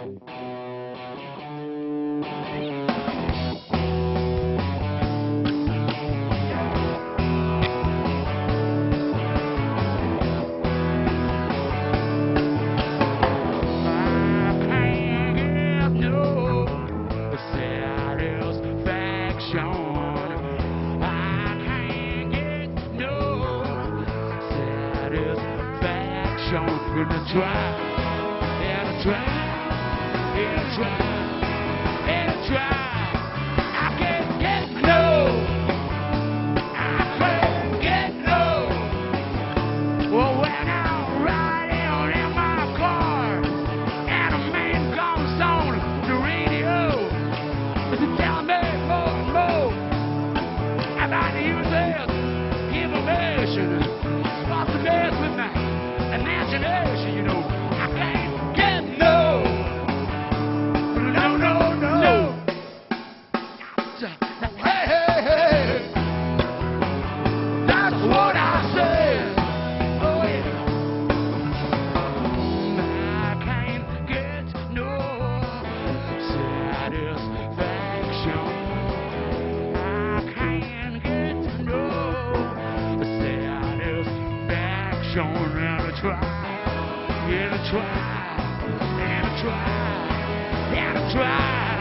Gonna try, and try, and try, and try. I can't get no. I can't get no. Well, when I'm riding in my car and a man comes on the radio, it's telling me more and more about the uses information. What's the best with me? Imagination, you know, I can't get no, no, no, no. Hey, hey, hey, that's what I said. Oh yeah, I can't get no satisfaction. I can't get no satisfaction. Try, and try, and try, and try.